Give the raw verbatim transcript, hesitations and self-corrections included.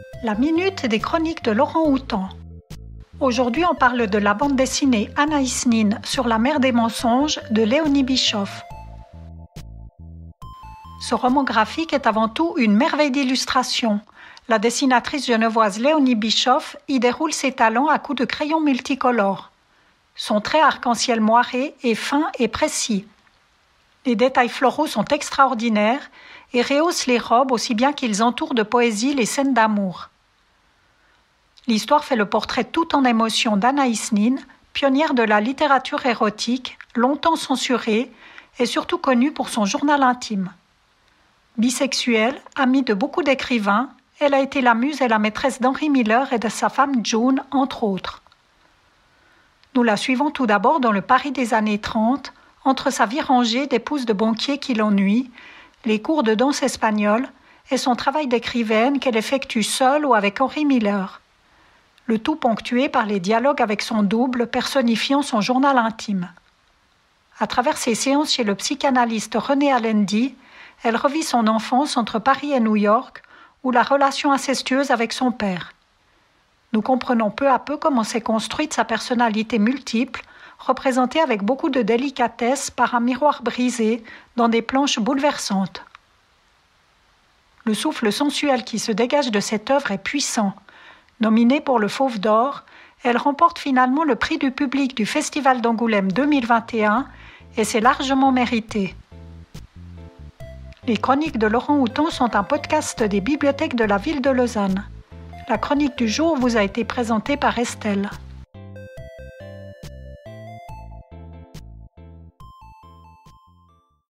La minute des chroniques de Laurent Houtan. Aujourd'hui, on parle de la bande dessinée Anaïs Nin sur la mer des mensonges de Léonie Bischoff. Ce roman graphique est avant tout une merveille d'illustration. La dessinatrice genevoise Léonie Bischoff y déroule ses talents à coups de crayons multicolores. Son trait arc-en-ciel moiré est fin et précis. Les détails floraux sont extraordinaires et rehaussent les robes aussi bien qu'ils entourent de poésie les scènes d'amour. L'histoire fait le portrait tout en émotion d'Anaïs Nin, pionnière de la littérature érotique, longtemps censurée et surtout connue pour son journal intime. Bisexuelle, amie de beaucoup d'écrivains, elle a été la muse et la maîtresse d'Henry Miller et de sa femme June, entre autres. Nous la suivons tout d'abord dans le Paris des années trente, entre sa vie rangée d'épouse de banquier qui l'ennuie, les cours de danse espagnole et son travail d'écrivaine qu'elle effectue seule ou avec Henry Miller. Le tout ponctué par les dialogues avec son double personnifiant son journal intime. À travers ses séances chez le psychanalyste René Alendi, elle revit son enfance entre Paris et New York, ou la relation incestueuse avec son père. Nous comprenons peu à peu comment s'est construite sa personnalité multiple, représentée avec beaucoup de délicatesse par un miroir brisé dans des planches bouleversantes. Le souffle sensuel qui se dégage de cette œuvre est puissant. Nominée pour le Fauve d'Or, elle remporte finalement le prix du public du Festival d'Angoulême deux mille vingt et un et c'est largement mérité. Les chroniques de Laurent Houtan sont un podcast des bibliothèques de la ville de Lausanne. La chronique du jour vous a été présentée par Estelle.